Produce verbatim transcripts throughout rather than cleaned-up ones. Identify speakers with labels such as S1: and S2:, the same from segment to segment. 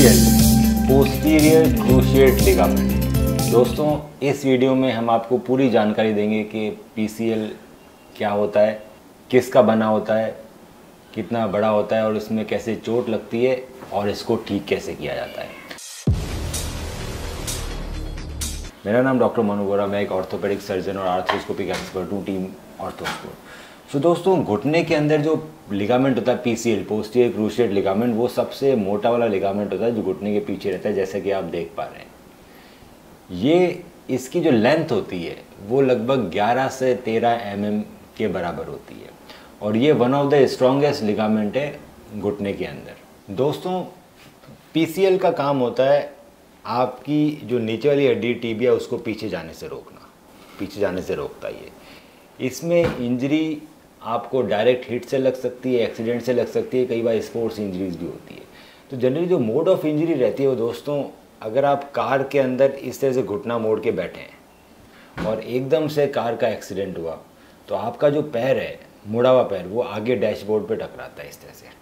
S1: PCL posterior cruciate ligament. दोस्तों, इस video में हम आपको पूरी जानकारी देंगे कि पीसीएल क्या होता है, किसका बना होता है, कितना बड़ा होता है और इसमें कैसे चोट लगती है और इसको ठीक कैसे किया जाता है। मेरा नाम डॉक्टर मनु गोरा, मैं एक ऑर्थोपेडिक सर्जन और आर्थ्रोस्कोपिक एक्सपर्ट हूँ टीम ऑर्थोस्कोप। सो दोस्तों, घुटने के अंदर जो लिगामेंट होता है पीसीएल पोस्टीरियर क्रूशिएट लिगामेंट, वो सबसे मोटा वाला लिगामेंट होता है जो घुटने के पीछे रहता है, जैसा कि आप देख पा रहे हैं। ये इसकी जो लेंथ होती है वो लगभग ग्यारह से तेरह एम एम के बराबर होती है और ये one of the strongest ligament है घुटने के अंदर। दोस्तों, पीसीएल का काम होता है आपकी जो नीचे वाली हड्डी टीबिया उसको पीछे जाने से रोकना, पीछे जाने से रोकता है ये। इसमें इंजरी आपको डायरेक्ट हिट से लग सकती है, एक्सीडेंट से लग सकती है, कई बार स्पोर्ट्स इंजरीज भी होती है। तो जनरली जो मोड ऑफ इंजरी रहती है वो दोस्तों, अगर आप कार के अंदर इस तरह से घुटना मोड़ के बैठे हैं और एकदम से कार का एक्सीडेंट हुआ तो आपका जो पैर है, मुड़ा हुआ पैर, वो आगे डैशबोर्ड पे टकराता है इस तरह से,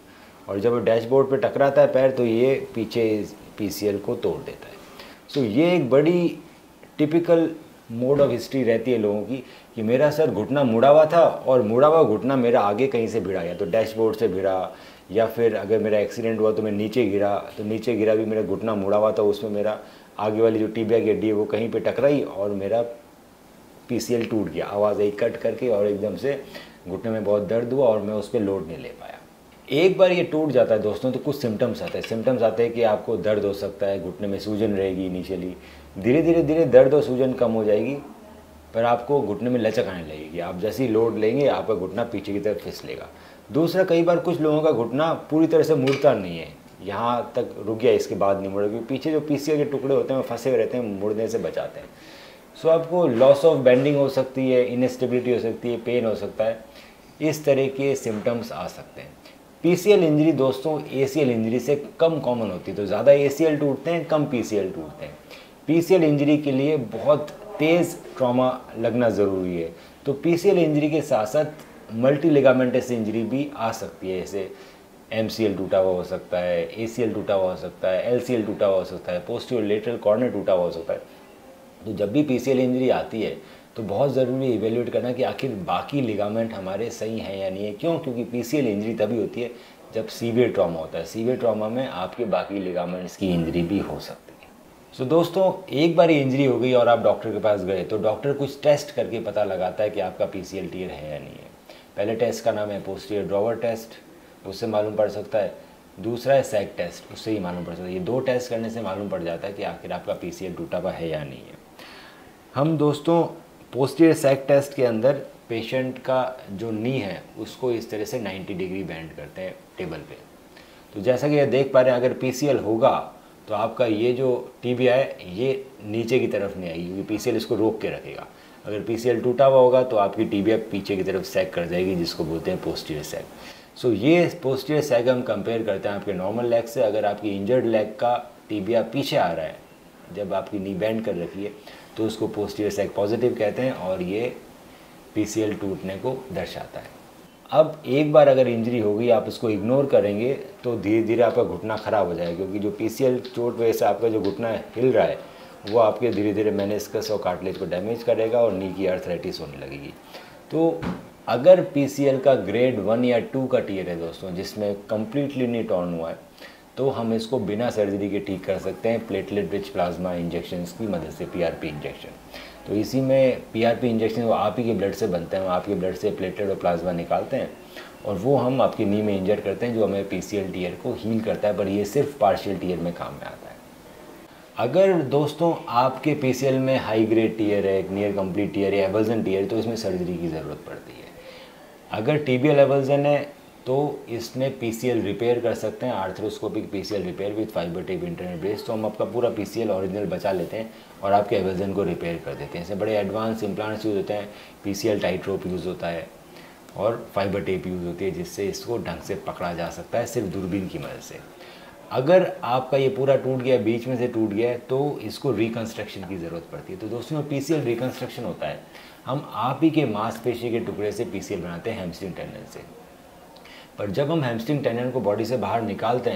S1: और जब डैशबोर्ड पे टकराता है पैर तो ये पीछे पीसीएल को तोड़ देता है। सो so, ये एक बड़ी टिपिकल मोड ऑफ हिस्ट्री रहती है लोगों की कि मेरा सर घुटना मुड़ा हुआ था और मुड़ा हुआ घुटना मेरा आगे कहीं से भिड़ा, या तो डैशबोर्ड से भिड़ा, या फिर अगर मेरा एक्सीडेंट हुआ तो मैं नीचे गिरा, तो नीचे गिरा भी मेरा घुटना मुड़ा हुआ था, उसमें मेरा आगे वाली जो टीबिया की हड्डी है वो कहीं पे टकराई और मेरा पीसीएल टूट गया, आवाज़ एक कट करके, और एकदम से घुटने में बहुत दर्द हुआ और मैं उस पर लोड नहीं ले पाया। एक बार ये टूट जाता है दोस्तों तो कुछ सिम्टम्स आते हैं। सिम्टम्स आते हैं कि आपको दर्द हो सकता है, घुटने में सूजन रहेगी इनिशियली, धीरे धीरे धीरे दर्द और सूजन कम हो जाएगी, पर आपको घुटने में लचक आने लगेगी। आप जैसे ही लोड लेंगे आपका घुटना पीछे की तरफ फिसलेगा। दूसरा, कई बार कुछ लोगों का घुटना पूरी तरह से मुड़ता नहीं है, यहाँ तक रुक गया, इसके बाद नहीं मुड़ेगा, क्योंकि पीछे जो पीसीएल के टुकड़े होते हैं वो फंसे हुए रहते हैं, मुड़ने से बचाते हैं। सो आपको लॉस ऑफ बेंडिंग हो सकती है, इनस्टेबिलिटी हो सकती है, पेन हो सकता है, इस तरह के सिम्टम्स आ सकते हैं। पीसीएल इंजरी दोस्तों एसीएल इंजरी से कम कॉमन होती है, तो ज़्यादा एसीएल टूटते हैं, कम पीसीएल टूटते हैं। पीसीएल इंजरी के लिए बहुत तेज़ ट्रॉमा लगना ज़रूरी है। तो पीसीएल इंजरी के साथ साथ मल्टी लिगामेंटस इंजरी भी आ सकती है, जैसे एमसीएल टूटा हुआ हो सकता है, एसीएल टूटा हुआ हो सकता है, एलसीएल टूटा हुआ हो सकता है, पोस्टीरियर लेटरल कॉर्नर टूटा हुआ हो सकता है। तो जब भी पीसीएल इंजरी आती है तो बहुत ज़रूरी इवेल्यूएट करना कि आखिर बाकी लिगामेंट हमारे सही हैं या नहीं है। क्यों? क्योंकि पीसीएल इंजरी तभी होती है जब सीवियर ट्रॉमा होता है। सीवियर ट्रॉमा में आपके बाकी लिगामेंट्स की इंजरी भी हो सकती है। सो so, दोस्तों, एक बार इंजरी हो गई और आप डॉक्टर के पास गए तो डॉक्टर कुछ टेस्ट करके पता लगाता है कि आपका पीसीएल टियर है या नहीं है। पहले टेस्ट का नाम है पोस्टीरियर ड्रॉवर टेस्ट, उससे मालूम पड़ सकता है। दूसरा है सैग टेस्ट, उससे ही मालूम पड़ सकता है। ये दो टेस्ट करने से मालूम पड़ जाता है कि आखिर आपका पीसीएल टूटा हुआ है या नहीं है। हम दोस्तों पोस्टीरियर सैग टेस्ट के अंदर पेशेंट का जो नी है उसको इस तरह से नब्बे डिग्री बेंड करते हैं टेबल पे। तो जैसा कि ये देख पा रहे हैं, अगर पीसीएल होगा तो आपका ये जो टीबिया है ये नीचे की तरफ नहीं आएगी, क्योंकि पीसीएल इसको रोक के रखेगा। अगर पीसीएल टूटा हुआ होगा तो आपकी टीबिया पीछे की तरफ सैग कर जाएगी, जिसको बोलते हैं पोस्टीरियर सैग। सो ये पोस्टीरियर सैग हम कंपेयर करते हैं आपके नॉर्मल लेग से। अगर आपकी इंजर्ड लेग का टीबिया पीछे आ रहा है जब आपकी नी बेंड कर रखी है तो उसको पोस्टीरियर सैग पॉजिटिव कहते हैं और ये पीसीएल टूटने को दर्शाता है। अब एक बार अगर इंजरी हो गई, आप उसको इग्नोर करेंगे तो धीरे धीरे आपका घुटना ख़राब हो जाएगा, क्योंकि जो पीसीएल चोट वजह से आपका जो घुटना हिल रहा है वो आपके धीरे धीरे मेनिस्कस और कार्टिलेज को डैमेज करेगा और नी की आर्थराइटिस होने लगेगी। तो अगर पीसीएल का ग्रेड वन या टू का टियर है दोस्तों, जिसमें कम्प्लीटली नहीं टॉर्न हुआ है, तो हम इसको बिना सर्जरी के ठीक कर सकते हैं प्लेटलेट रिच प्लाज्मा इंजेक्शंस की मदद से, पीआरपी इंजेक्शन। तो इसी में पीआरपी इंजेक्शन वो आप ही के ब्लड से बनते हैं, आपके ब्लड से प्लेटलेट और प्लाज्मा निकालते हैं और वो हम आपकी नी में इंजर करते हैं, जो हमें पीसीएल टियर को हील करता है, पर ये सिर्फ पार्शियल टियर में काम में आता है। अगर दोस्तों आपके पीसीएल में हाई ग्रेड टियर है, नियर कंप्लीट टियर या एवल्जन टियर, तो इसमें सर्जरी की ज़रूरत पड़ती है। अगर टीबियल एवल्जन है तो इसमें पीसीएल रिपेयर कर सकते हैं, arthroscopic PCL repair with fibre tape internal brace. तो हम आपका पूरा पीसीएल ओरिजिनल बचा लेते हैं और आपके एवल्जन को रिपेयर कर देते हैं। इससे बड़े एडवांस इम्प्लांट्स यूज़ होते हैं, पीसीएल टाइट्रोप यूज़ होता है और फाइबर टेप यूज़ होती है, जिससे इसको ढंग से पकड़ा जा सकता है सिर्फ दूरबीन की मदद से। अगर आपका ये पूरा टूट गया, बीच में से टूट गया है, तो इसको रिकन्स्ट्रक्शन की ज़रूरत पड़ती है। तो दोस्तों, पीसीएल रिकन्स्ट्रक्शन होता है, हम आप ही के मांसपेशी के टुकड़े से पीसीएल बनाते हैं हैमस्ट्रिंग टेंडन से। पर जब हम हैमस्ट्रिंग टेंडन को बॉडी से बाहर निकालते हैं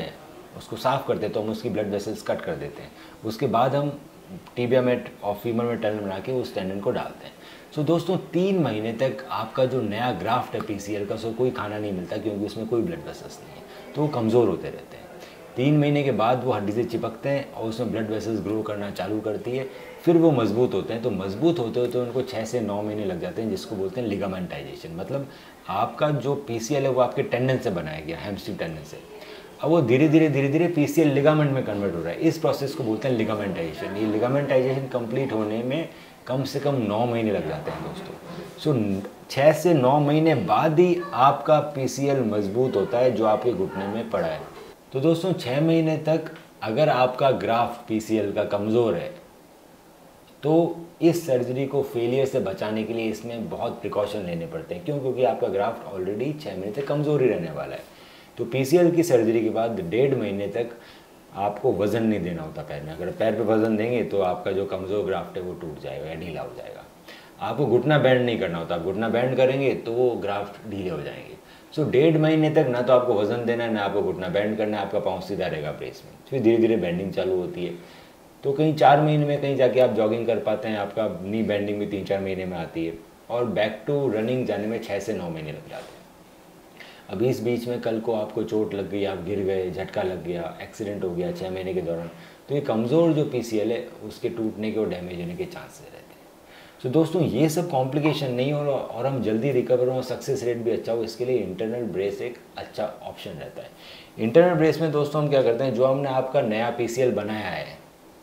S1: उसको साफ़ करते हैं तो हम उसकी ब्लड वेसल्स कट कर देते हैं। उसके बाद हम टिबिया में और फीमर में टनल बना के उस टेंडन को डालते हैं। सो so, दोस्तों तीन महीने तक आपका जो नया ग्राफ्ट है पीसीएल का, सो कोई खाना नहीं मिलता क्योंकि उसमें कोई ब्लड वेसल्स नहीं है, तो वो कमज़ोर होते रहते हैं। तीन महीने के बाद वो हड्डी से चिपकते हैं और उसमें ब्लड वेसल्स ग्रो करना चालू करती है, फिर वो मजबूत होते हैं। तो मजबूत होते होते उनको छः से नौ महीने लग जाते हैं, जिसको बोलते हैं लिगामेंटाइजेशन। मतलब आपका जो पीसीएल है वो आपके टेंडन से बनाया गया, हैमस्ट्रिंग टेंडन से, अब वो धीरे धीरे धीरे धीरे पीसीएल लिगामेंट में कन्वर्ट हो रहा है। इस प्रोसेस को बोलते हैं लिगामेंटाइजेशन। ये लिगामेंटाइजेशन कंप्लीट होने में कम से कम नौ महीने लग जाते हैं दोस्तों। सो छः से नौ महीने बाद ही आपका पीसीएल मजबूत होता है जो आपके घुटने में पड़ा है। तो दोस्तों छः महीने तक अगर आपका ग्राफ्ट पीसीएल का कमज़ोर है तो इस सर्जरी को फेलियर से बचाने के लिए इसमें बहुत प्रिकॉशन लेने पड़ते हैं। क्यों? क्योंकि आपका ग्राफ्ट ऑलरेडी छः महीने तक कमज़ोर ही रहने वाला है। तो पीसीएल की सर्जरी के बाद डेढ़ महीने तक आपको वज़न नहीं देना होता पैर में। अगर पैर पे वज़न देंगे तो आपका जो कमज़ोर ग्राफ्ट है वो टूट जाएगा या ढीला हो जाएगा। आपको घुटना बैंड नहीं करना होता, आप घुटना बैंड करेंगे तो वो ग्राफ्ट ढीले हो जाएंगे। सो डेढ़ महीने तक ना तो आपको वज़न देना है, ना आपको घुटना बैंड करना है, आपका पाँव सीधा रहेगा ब्रेस में। फिर धीरे धीरे बैंडिंग चालू होती है। तो कहीं चार महीने में कहीं जाके आप जॉगिंग कर पाते हैं, आपका नी बैंडिंग भी तीन चार महीने में आती है, और बैक टू रनिंग जाने में छः से नौ महीने लग जाते हैं। अभी इस बीच में कल को आपको चोट लग गई, आप गिर गए, झटका लग गया, एक्सीडेंट हो गया छः महीने के दौरान, तो ये कमज़ोर जो पीसीएल है उसके टूटने के और डैमेज होने के चांसेस रहते हैं। तो so, दोस्तों ये सब कॉम्प्लिकेशन नहीं हो और हम जल्दी रिकवर हो, सक्सेस रेट भी अच्छा हो, इसके लिए इंटरनल ब्रेस एक अच्छा ऑप्शन रहता है। इंटरनल ब्रेस में दोस्तों हम क्या करते हैं, जो हमने आपका नया पीसीएल बनाया है,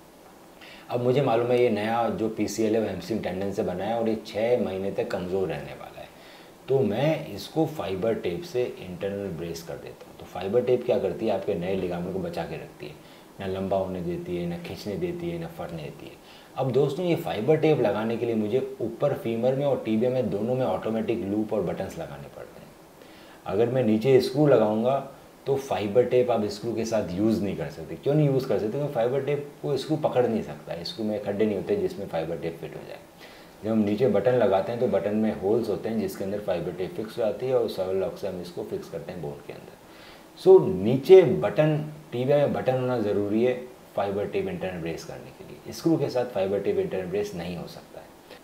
S1: अब मुझे मालूम है ये नया जो पीसीएल है वो हैमस्ट्रिंग टेंडन से बना है और ये छः महीने तक कमज़ोर रहने वाला है, तो मैं इसको फाइबर टेप से इंटरनल ब्रेस कर देता हूँ। तो फाइबर टेप क्या करती है, आपके नए लिगामेंट को बचा के रखती है, ना लंबा होने देती है, ना खींचने देती है, ना फटने देती है। अब दोस्तों ये फाइबर टेप लगाने के लिए मुझे ऊपर फीमर में और टीबिया में दोनों में ऑटोमेटिक लूप और बटन्स लगाने पड़ते हैं। अगर मैं नीचे स्क्रू लगाऊंगा तो फाइबर टेप आप स्क्रू के साथ यूज़ नहीं कर सकते। क्यों नहीं यूज़ कर सकते? क्योंकि फाइबर टेप को स्क्रू पकड़ नहीं सकता, स्क्रू में खड्डे नहीं होते जिसमें फाइबर टेप फिट हो जाए। जब हम नीचे बटन लगाते हैं तो बटन में होल्स होते हैं जिसके अंदर फाइबर टेप फिक्स हो जाती है और उस लॉक से हम इसको फिक्स करते हैं बोन के अंदर। सो नीचे बटन, टीबिया में बटन होना ज़रूरी है फाइबर टेप इंटरनल ब्रेस करने के लिए। स्क्रू के साथ फाइबर टेप इंटरनल ब्रेस नहीं हो सकता है।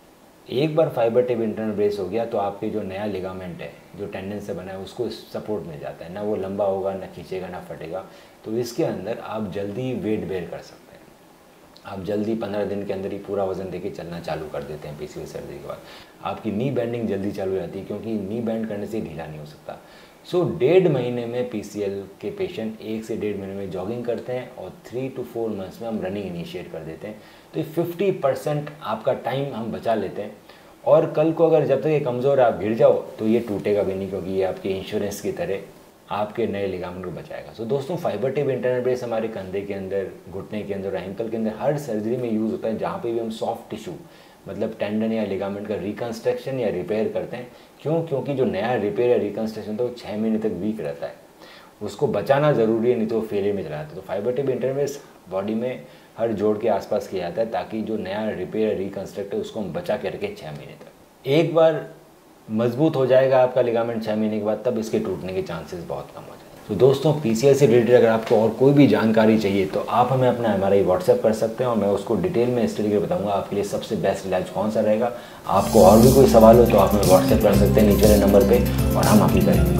S1: एक बार फाइबर टेप इंटरनल ब्रेस हो गया तो आपके जो नया लिगामेंट है जो टेंडन से बना है उसको सपोर्ट मिल जाता है, ना वो लंबा होगा, ना खींचेगा, ना फटेगा। तो इसके अंदर आप जल्दी वेट बेयर कर सकते हैं। आप जल्दी पंद्रह दिन के अंदर ही पूरा वजन देके चलना चालू कर देते हैं पीसीएल सर्जरी के बाद। आपकी नी बैंडिंग जल्दी चालू हो जाती है क्योंकि नी बैंड करने से ढीला नहीं हो सकता। सो so, डेढ़ महीने में पीसीएल के पेशेंट एक से डेढ़ महीने में जॉगिंग करते हैं और थ्री टू फोर मंथ्स में हम रनिंग इनिशिएट कर देते हैं। तो ये फिफ्टी परसेंट आपका टाइम हम बचा लेते हैं। और कल को अगर जब तक ये कमज़ोर आप गिर जाओ तो ये टूटेगा भी नहीं, क्योंकि ये आपके इंश्योरेंस की तरह आपके नए लिगामेंट को बचाएगा। सो so, दोस्तों फाइबर टेप इंटरनल ब्रेस हमारे कंधे के अंदर, घुटने के अंदर, एंकल के अंदर हर सर्जरी में यूज़ होता है जहाँ पे भी हम सॉफ्ट टिश्यू मतलब टेंडन या लिगामेंट का रिकंस्ट्रक्शन या रिपेयर करते हैं। क्यों? क्योंकि जो नया रिपेयर या रिकंस्ट्रक्शन तो छः महीने तक वीक रहता है, उसको बचाना ज़रूरी है, नहीं तो फेलियर में चला जाता है। तो fibre tape internal brace body में हर जोड़ के आसपास किया जाता है ताकि जो नया रिपेयर या रिकंस्ट्रक्ट है उसको हम बचा के रखें छः महीने तक। एक बार मजबूत हो जाएगा आपका लिगामेंट छः महीने के बाद, तब इसके टूटने के चांसेस बहुत कम हो जाएंगे। तो दोस्तों पीसीएल से रिलेटेड अगर आपको और कोई भी जानकारी चाहिए तो आप हमें अपना हमारा व्हाट्सएप कर सकते हैं और मैं उसको डिटेल में स्टडी करके बताऊंगा आपके लिए सबसे बेस्ट इलाज कौन सा रहेगा। आपको और भी कोई सवाल हो तो आप हमें व्हाट्सएप कर सकते हैं नीचे वाले नंबर पे और हम आपकी करेंगे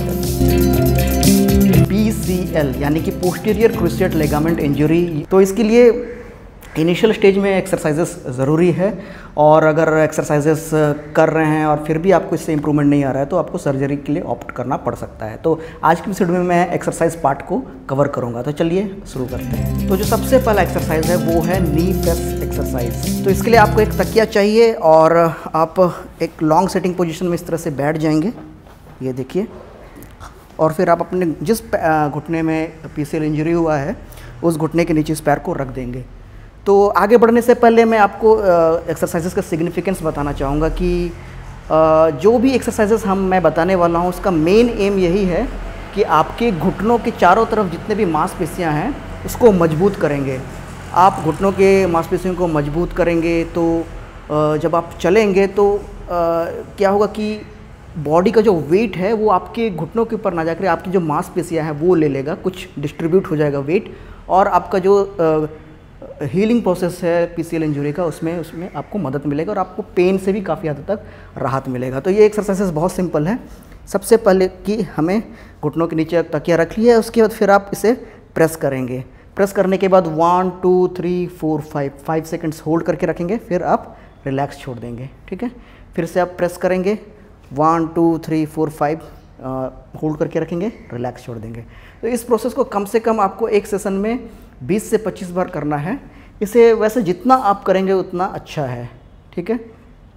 S1: मदद।
S2: पीसीएल यानी कि पोस्टीरियर क्रूसिएट लिगामेंट इंजरी, तो इसके लिए इनिशियल स्टेज में एक्सरसाइजेस ज़रूरी है और अगर एक्सरसाइजेस कर रहे हैं और फिर भी आपको इससे इम्प्रूवमेंट नहीं आ रहा है तो आपको सर्जरी के लिए ऑप्ट करना पड़ सकता है। तो आज की वीडियो में मैं एक्सरसाइज पार्ट को कवर करूंगा। तो चलिए शुरू करते हैं। तो जो सबसे पहला एक्सरसाइज है वो है नी प्रेस एक्सरसाइज। तो इसके लिए आपको एक तकिया चाहिए और आप एक लॉन्ग सेटिंग पोजिशन में इस तरह से बैठ जाएंगे, ये देखिए, और फिर आप अपने जिस घुटने में पीसीएल इंजरी हुआ है उस घुटने के नीचे इस पैर को रख देंगे। तो आगे बढ़ने से पहले मैं आपको एक्सरसाइजेस का सिग्निफिकेंस बताना चाहूँगा कि आ, जो भी एक्सरसाइजेस हम मैं बताने वाला हूँ उसका मेन एम यही है कि आपके घुटनों के चारों तरफ जितने भी मांसपेशियाँ हैं उसको मजबूत करेंगे। आप घुटनों के मांसपेशियों को मजबूत करेंगे तो आ, जब आप चलेंगे तो आ, क्या होगा कि बॉडी का जो वेट है वो आपके घुटनों के ऊपर ना जाकर आपकी जो मांसपेशियां हैं वो ले लेगा, कुछ डिस्ट्रीब्यूट हो जाएगा वेट, और आपका जो हीलिंग प्रोसेस है पीसीएल इंजरी का उसमें उसमें आपको मदद मिलेगा और आपको पेन से भी काफ़ी हद तक राहत मिलेगा। तो ये एक्सरसाइजेस बहुत सिंपल है। सबसे पहले कि हमें घुटनों के नीचे तकिया रख लिया है, उसके बाद फिर आप इसे प्रेस करेंगे। प्रेस करने के बाद one two three four five five seconds hold करके रखेंगे, फिर आप रिलैक्स छोड़ देंगे। ठीक है, फिर से आप प्रेस करेंगे, one two three four five hold करके रखेंगे, रिलैक्स छोड़ देंगे। तो इस प्रोसेस को कम से कम आपको एक सेशन में बीस से पच्चीस बार करना है। इसे वैसे जितना आप करेंगे उतना अच्छा है। ठीक है,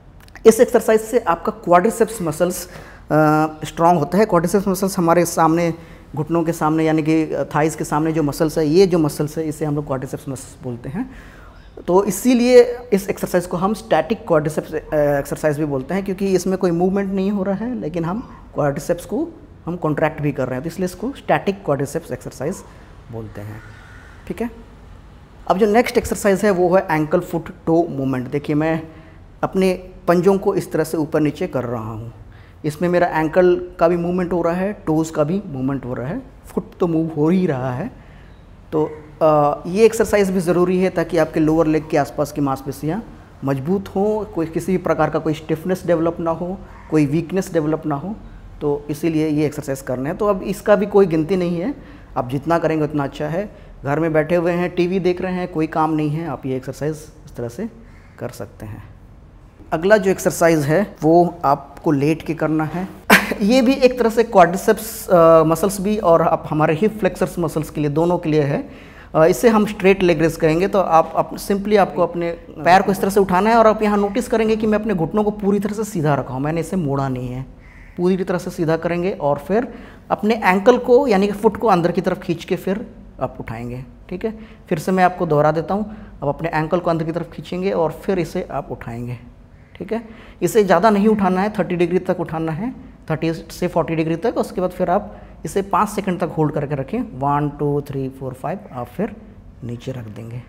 S2: इस एक्सरसाइज से आपका क्वाड्रिसेप्स मसल्स स्ट्रांग होता है। क्वाड्रिसेप्स मसल्स हमारे सामने घुटनों के सामने यानी कि थाइस के सामने जो मसल्स है, ये जो मसल्स है इसे हम लोग क्वाड्रिसेप्स मसल्स बोलते हैं। तो इसीलिए इस एक्सरसाइज को हम स्टैटिक क्वाड्रिसेप्स एक्सरसाइज भी बोलते हैं, क्योंकि इसमें कोई मूवमेंट नहीं हो रहा है लेकिन हम क्वाड्रिसेप्स को हम कॉन्ट्रैक्ट भी कर रहे हैं, तो इसलिए इसको स्टैटिक क्वाड्रिसेप्स एक्सरसाइज बोलते हैं। ठीक है, अब जो नेक्स्ट एक्सरसाइज है वो है एंकल फुट टो मूवमेंट। देखिए मैं अपने पंजों को इस तरह से ऊपर नीचे कर रहा हूँ, इसमें मेरा एंकल का भी मूवमेंट हो रहा है, टोज़ का भी मूवमेंट हो रहा है, फुट तो मूव हो ही रहा है। तो आ, ये एक्सरसाइज भी ज़रूरी है ताकि आपके लोअर लेग के आसपास की मांसपेशियाँ मजबूत हों, कोई किसी भी प्रकार का कोई स्टिफनेस डेवलप ना हो, कोई वीकनेस डेवलप ना हो। तो इसीलिए ये एक्सरसाइज करना है। तो अब इसका भी कोई गिनती नहीं है, आप जितना करेंगे उतना अच्छा है। घर में बैठे हुए हैं, टीवी देख रहे हैं, कोई काम नहीं है, आप ये एक्सरसाइज इस तरह से कर सकते हैं। अगला जो एक्सरसाइज है वो आपको लेट के करना है। ये भी एक तरह से क्वाड्रिसेप्स मसल्स भी और आप हमारे हिप फ्लेक्सर्स मसल्स के लिए, दोनों के लिए है। इसे हम स्ट्रेट लेग रेस कहेंगे। तो आप, आप सिंपली आपको अपने पैर को इस तरह से उठाना है और आप यहाँ नोटिस करेंगे कि मैं अपने घुटनों को पूरी तरह से सीधा रखा हूँ, मैंने इसे मोड़ा नहीं है, पूरी तरह से सीधा करेंगे और फिर अपने एंकल को यानी कि फुट को अंदर की तरफ खींच के फिर आप उठाएंगे। ठीक है, फिर से मैं आपको दोहरा देता हूँ। अब अपने एंकल को अंदर की तरफ खींचेंगे और फिर इसे आप उठाएंगे। ठीक है, इसे ज़्यादा नहीं उठाना है, थर्टी डिग्री तक उठाना है, थर्टी से फोर्टी डिग्री तक। उसके बाद फिर आप इसे पाँच सेकंड तक होल्ड करके रखें, one two three four five, आप फिर नीचे रख देंगे।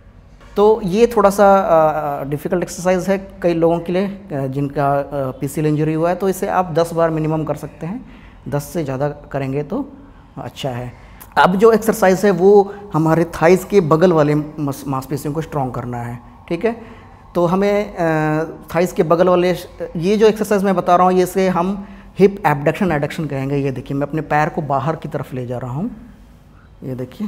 S2: तो ये थोड़ा सा डिफ़िकल्ट एक्सरसाइज है कई लोगों के लिए जिनका पीसीएल इंजरी हुआ है। तो इसे आप दस बार मिनिमम कर सकते हैं, दस से ज़्यादा करेंगे तो अच्छा है। अब जो एक्सरसाइज है वो हमारे थाइस के बगल वाले मांसपेशियों को स्ट्रॉन्ग करना है। ठीक है, तो हमें थाइस के बगल वाले ये जो एक्सरसाइज मैं बता रहा हूँ, ये से हम हिप एबडक्शन एडक्शन कहेंगे। ये देखिए मैं अपने पैर को बाहर की तरफ ले जा रहा हूँ, ये देखिए।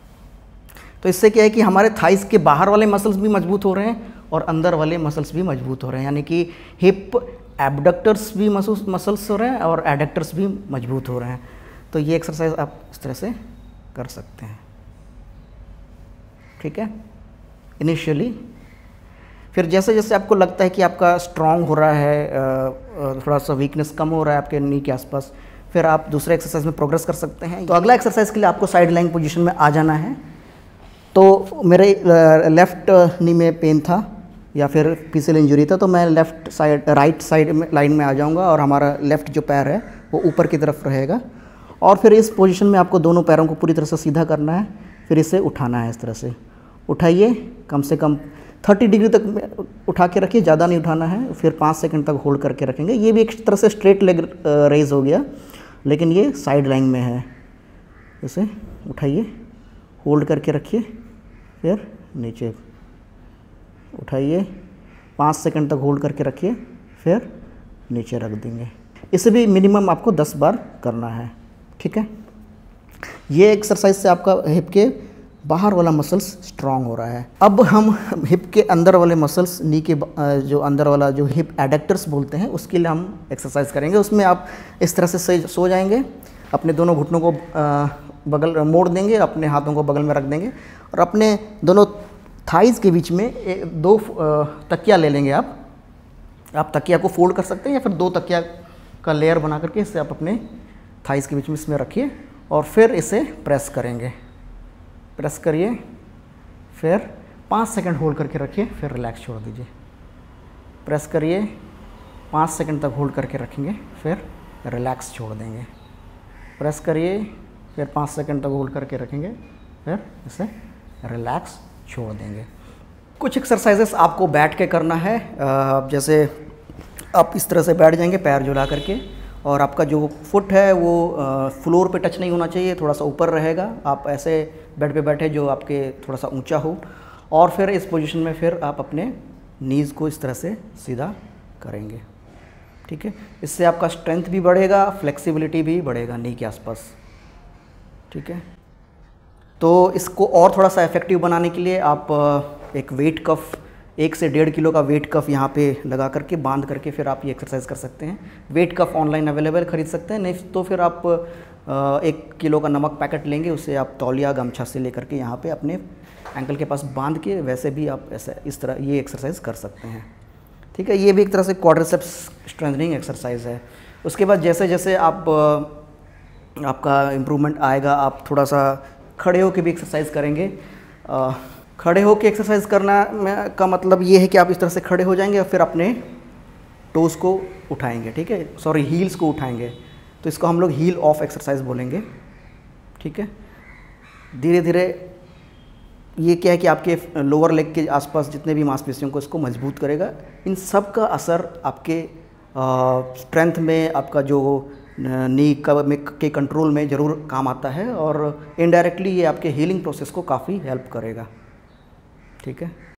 S2: तो इससे क्या है कि हमारे थाइस के बाहर वाले मसल्स भी मजबूत हो रहे हैं और अंदर वाले मसल्स भी मजबूत हो रहे हैं, यानी कि हिप एबडक्टर्स भी मसल्स हो रहे हैं और एडक्टर्स भी मजबूत हो रहे हैं। तो ये एक्सरसाइज आप इस तरह से कर सकते हैं। ठीक है, इनिशियली। फिर जैसे जैसे आपको लगता है कि आपका स्ट्रॉन्ग हो रहा है, थोड़ा सा वीकनेस कम हो रहा है आपके नी के आसपास, फिर आप दूसरे एक्सरसाइज में प्रोग्रेस कर सकते हैं। तो अगला एक्सरसाइज के लिए आपको साइड लाइन पोजीशन में आ जाना है। तो मेरे लेफ़्ट नी में पेन था या फिर पीसीएल इंजरी था, तो मैं लेफ़्ट साइड राइट साइड में लाइन में आ जाऊंगा और हमारा लेफ़्ट जो पैर है वो ऊपर की तरफ रहेगा। और फिर इस पोजीशन में आपको दोनों पैरों को पूरी तरह से सीधा करना है, फिर इसे उठाना है। इस तरह से उठाइए, कम से कम थर्टी डिग्री तक उठा के रखिए, ज़्यादा नहीं उठाना है। फिर पाँच सेकंड तक होल्ड करके रखेंगे। ये भी एक तरह से स्ट्रेट लेग रेज हो गया, लेकिन ये साइड लाइन में है। इसे उठाइए, होल्ड करके रखिए, फिर नीचे उठाइए, पाँच सेकंड तक होल्ड करके रखिए, फिर नीचे रख देंगे। इसे भी मिनिमम आपको दस बार करना है। ठीक है, ये एक्सरसाइज से आपका हिप के बाहर वाला मसल्स स्ट्रांग हो रहा है। अब हम हिप के अंदर वाले मसल्स, नी के जो अंदर वाला जो हिप एडक्टर्स बोलते हैं, उसके लिए हम एक्सरसाइज करेंगे। उसमें आप इस तरह से सो जाएंगे, अपने दोनों घुटनों को बगल मोड़ देंगे, अपने हाथों को बगल में रख देंगे और अपने दोनों थाइज के बीच में दो तकिया ले लेंगे। आप आप तकिया को फोल्ड कर सकते हैं या फिर दो तकिया का लेयर बना करके इसे आप अपने थाइज के बीच में इसमें रखिए और फिर इसे प्रेस करेंगे। प्रेस करिए, फिर पाँच सेकंड होल्ड करके रखिए, फिर रिलैक्स छोड़ दीजिए। प्रेस करिए, पाँच सेकंड तक होल्ड करके रखेंगे, फिर रिलैक्स छोड़ देंगे। प्रेस करिए, फिर पाँच सेकंड तक होल्ड करके रखेंगे, फिर इसे रिलैक्स छोड़ देंगे। कुछ एक्सरसाइजेस आपको बैठ के करना है, जैसे आप इस तरह से बैठ जाएंगे पैर झुला करके, और आपका जो फुट है वो फ्लोर पे टच नहीं होना चाहिए, थोड़ा सा ऊपर रहेगा। आप ऐसे बेड पे बैठे जो आपके थोड़ा सा ऊंचा हो, और फिर इस पोजीशन में फिर आप अपने नीज़ को इस तरह से सीधा करेंगे, ठीक है। इससे आपका स्ट्रेंथ भी बढ़ेगा, फ्लेक्सिबिलिटी भी बढ़ेगा नी के आसपास, ठीक है। तो इसको और थोड़ा सा इफ़ेक्टिव बनाने के लिए आप एक वेट कफ, एक से डेढ़ किलो का वेट कफ यहाँ पे लगा करके बांध करके फिर आप ये एक्सरसाइज कर सकते हैं। वेट कफ ऑनलाइन अवेलेबल खरीद सकते हैं, नहीं तो फिर आप एक किलो का नमक पैकेट लेंगे, उसे आप तौलिया गमछा से लेकर के यहाँ पे अपने एंकल के पास बांध के वैसे भी आप ऐसे इस तरह ये एक्सरसाइज कर सकते हैं, ठीक है। ये भी एक तरह से क्वाड्रिसेप्स स्ट्रेंथनिंग एक्सरसाइज है। उसके बाद जैसे जैसे आप आपका इम्प्रूवमेंट आएगा, आप थोड़ा सा खड़े होकर भी एक्सरसाइज करेंगे। आ, खड़े होकर एक्सरसाइज करना में का मतलब ये है कि आप इस तरह से खड़े हो जाएंगे और फिर अपने टोज़ को उठाएंगे, ठीक है, सॉरी हील्स को उठाएंगे। तो इसको हम लोग हील ऑफ एक्सरसाइज बोलेंगे, ठीक है। धीरे धीरे ये क्या है कि आपके लोअर लेग के आसपास जितने भी मांसपेशियों को इसको मजबूत करेगा। इन सब का असर आपके स्ट्रेंथ में, आपका जो नी का में के कंट्रोल में ज़रूर काम आता है, और इनडायरेक्टली ये आपके हीलिंग प्रोसेस को काफ़ी हेल्प करेगा, ठीक है।